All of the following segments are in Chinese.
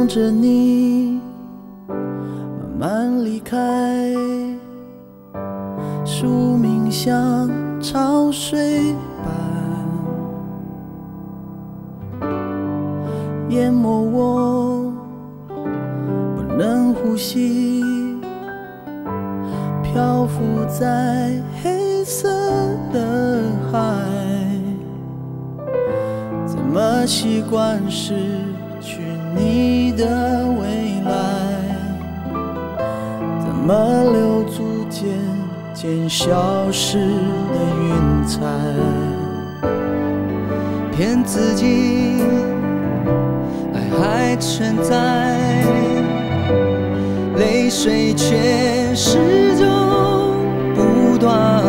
着你慢慢离开，宿命像潮水般淹没我，不能呼吸，漂浮在黑色的海，怎么习惯失去你的未来？怎么留住渐渐消失的云彩？骗自己，爱还存在，泪水却始终不断。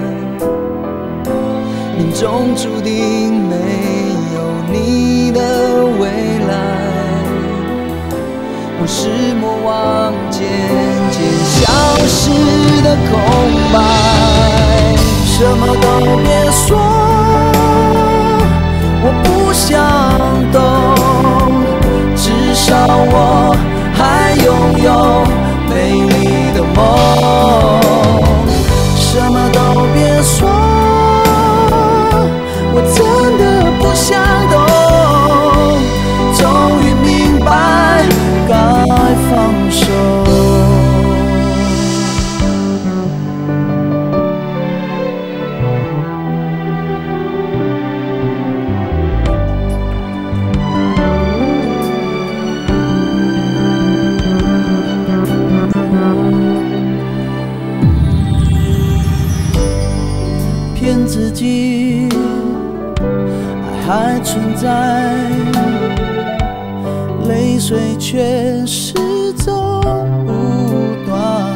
命中注定没有你的未来，我是魔王渐渐消失的空白。什么都别说，我不想懂，至少我还拥有美丽的梦。什么都别说，我真的不想懂，终于明白该放手。骗自己，爱还存在，泪水却始终不断。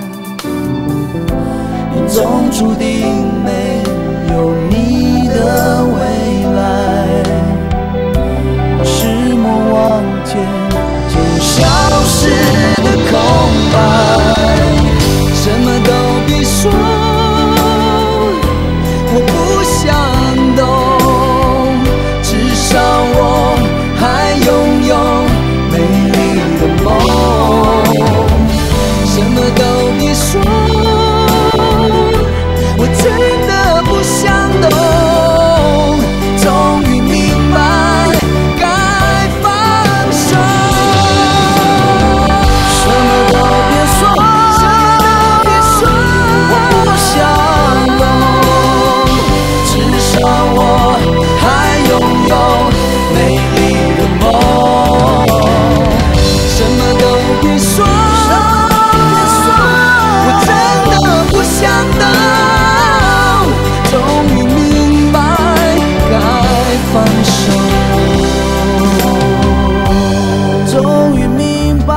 命中注定没有你的未来，我是魔王渐渐消失的空白。什么都别说，我不想懂，至少我还拥有美丽的梦。什么都别说，我真的不想懂，终于明白该放手。什么都别说，我不想懂，至少我还拥有美丽的梦。什么都别说，我真的不想懂，终于明白该放手，终于明白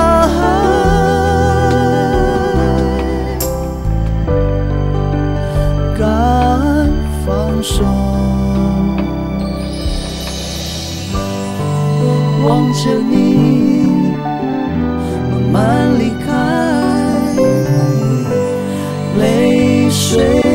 该放手。望着你慢慢离开，泪水